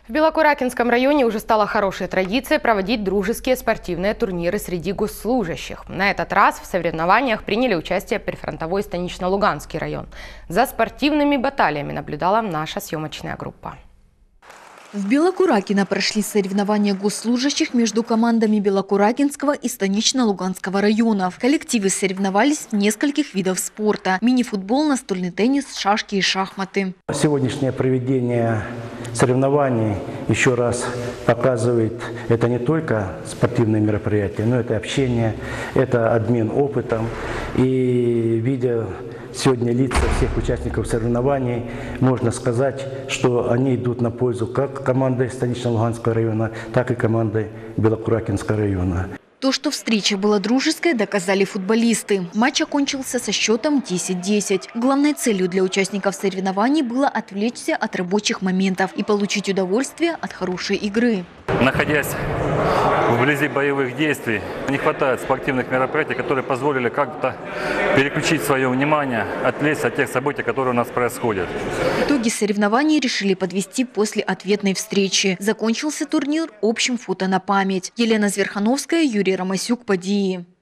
В Белокуракинском районе уже стала хорошей традицией проводить дружеские спортивные турниры среди госслужащих. На этот раз в соревнованиях приняли участие прифронтовой Станично-Луганский район. За спортивными баталиями наблюдала наша съемочная группа. В Белокуракино прошли соревнования госслужащих между командами Белокуракинского и Станично-Луганского районов. Коллективы соревновались в нескольких видах спорта – мини-футбол, настольный теннис, шашки и шахматы. Сегодняшнее проведение соревнований еще раз показывает, это не только спортивные мероприятия, но это общение, это обмен опытом. И видя сегодня лица всех участников соревнований, можно сказать, что они идут на пользу как команды Станично-Луганского района, так и команды Белокуракинского района. То, что встреча была дружеской, доказали футболисты. Матч окончился со счетом 10-10. Главной целью для участников соревнований было отвлечься от рабочих моментов и получить удовольствие от хорошей игры. Находясь вблизи боевых действий, не хватает спортивных мероприятий, которые позволили как-то переключить свое внимание, отвлечься от тех событий, которые у нас происходят. Итоги соревнований решили подвести после ответной встречи. Закончился турнир общим фото на память. Елена Зверхановская, Юрий Ромасюк, Подии.